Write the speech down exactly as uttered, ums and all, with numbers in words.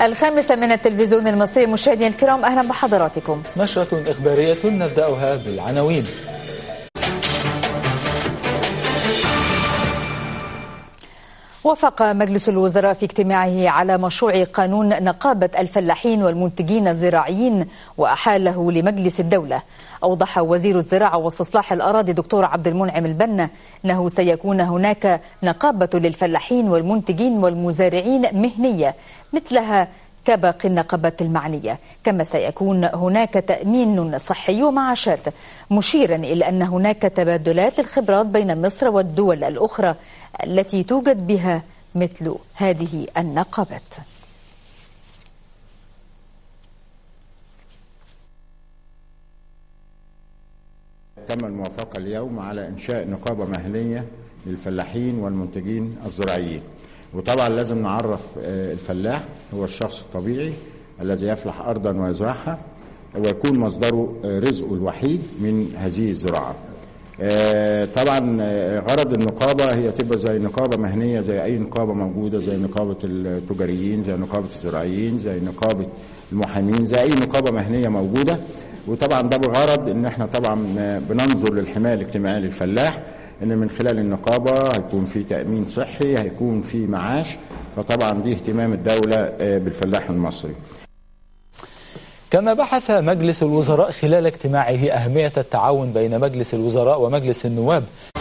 الخامسة من التلفزيون المصري. مشاهدينا الكرام أهلا بحضراتكم. نشرة إخبارية نبدأها بالعناوين. وافق مجلس الوزراء في اجتماعه على مشروع قانون نقابة الفلاحين والمنتجين الزراعيين وأحاله لمجلس الدولة. أوضح وزير الزراعة واستصلاح الأراضي دكتور عبد المنعم البنا أنه سيكون هناك نقابة للفلاحين والمنتجين والمزارعين مهنية مثلها كباقي النقابات المعنية، كما سيكون هناك تأمين صحي ومعاشات، مشيرا إلى أن هناك تبادلات للخبرات بين مصر والدول الأخرى التي توجد بها مثل هذه النقابات. تم الموافقة اليوم على إنشاء نقابة مهنية للفلاحين والمنتجين الزراعيين. وطبعا لازم نعرف الفلاح هو الشخص الطبيعي الذي يفلح أرضا ويزرعها ويكون مصدره رزقه الوحيد من هذه الزراعة. طبعا غرض النقابة هي تبقى زي نقابة مهنية زي أي نقابة موجودة، زي نقابة التجاريين، زي نقابة الزراعيين، زي نقابة المحامين، زي أي نقابة مهنية موجودة. وطبعا ده بغرض ان احنا طبعا بننظر للحماية الاجتماعية للفلاح، ان من خلال النقابة هيكون في تأمين صحي، هيكون في معاش، فطبعا دي اهتمام الدولة بالفلاح المصري. كما بحث مجلس الوزراء خلال اجتماعه أهمية التعاون بين مجلس الوزراء ومجلس النواب